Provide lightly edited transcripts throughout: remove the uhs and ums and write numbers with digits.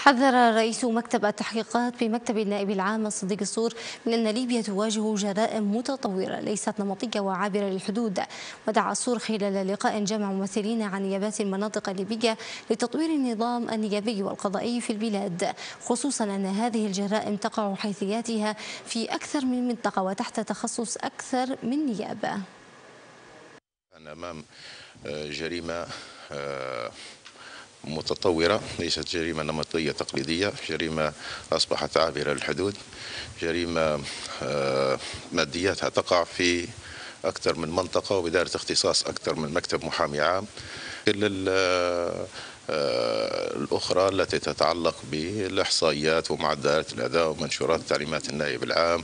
حذر رئيس مكتب التحقيقات بمكتب النائب العام صديق الصور من أن ليبيا تواجه جرائم متطورة ليست نمطية وعابرة للحدود. ودعا الصور خلال لقاء جمع ممثلين عن نيابات المناطق الليبية لتطوير النظام النيابي والقضائي في البلاد، خصوصا أن هذه الجرائم تقع حيثياتها في أكثر من منطقة وتحت تخصص أكثر من نيابة. أمام جريمة متطورة، ليست جريمة نمطية تقليدية، جريمة أصبحت عابرة للحدود، جريمة مادياتها تقع في أكثر من منطقة وبدائرة اختصاص أكثر من مكتب محامي عام. الأخرى التي تتعلق بالإحصائيات ومعدلات الأداء ومنشورات تعليمات النائب العام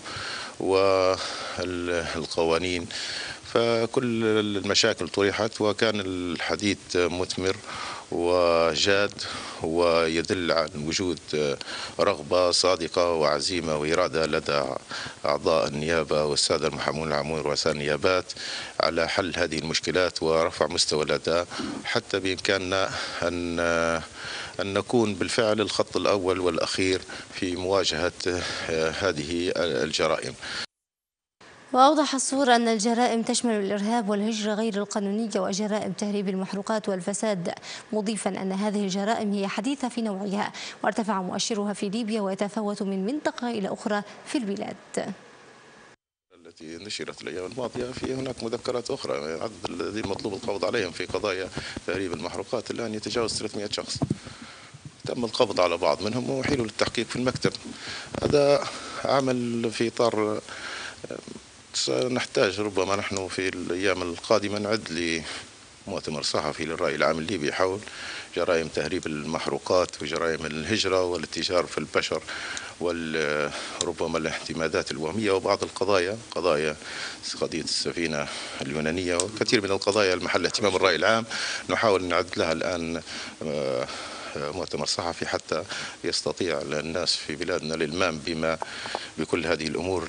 والقوانين، فكل المشاكل طرحت وكان الحديث مثمر وجاد ويدل عن وجود رغبة صادقة وعزيمة وإرادة لدى أعضاء النيابة والسادة المحامون العامون ورؤساء النيابات على حل هذه المشكلات ورفع مستوى الأداء، حتى بإمكاننا أن نكون بالفعل الخط الأول والأخير في مواجهة هذه الجرائم. وأوضح الصور أن الجرائم تشمل الإرهاب والهجرة غير القانونية وجرائم تهريب المحروقات والفساد، مضيفا أن هذه الجرائم هي حديثة في نوعها وارتفع مؤشرها في ليبيا ويتفاوت من منطقة إلى أخرى في البلاد. التي نشرت الأيام الماضية في هناك مذكرات أخرى، عدد الذين مطلوب القبض عليهم في قضايا تهريب المحروقات الآن يتجاوز 300 شخص. تم القبض على بعض منهم وأحيلوا للتحقيق في المكتب. هذا عمل في إطار سنحتاج ربما نحن في الأيام القادمة نعد لمؤتمر صحفي للرأي العام الليبي حول جرائم تهريب المحروقات وجرائم الهجرة والاتجار في البشر وربما الاعتمادات الوهمية وبعض القضايا، قضية السفينة اليونانية وكثير من القضايا المحل اهتمام الرأي العام، نحاول نعد لها الآن مؤتمر صحفي حتى يستطيع الناس في بلادنا الإلمام بكل هذه الأمور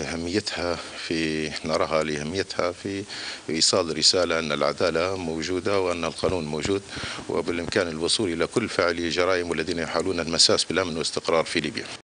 نراها لأهميتها في إيصال رسالة أن العدالة موجودة وأن القانون موجود، وبالإمكان الوصول إلى كل فاعلي جرائم والذين يحاولون المساس بالأمن والاستقرار في ليبيا.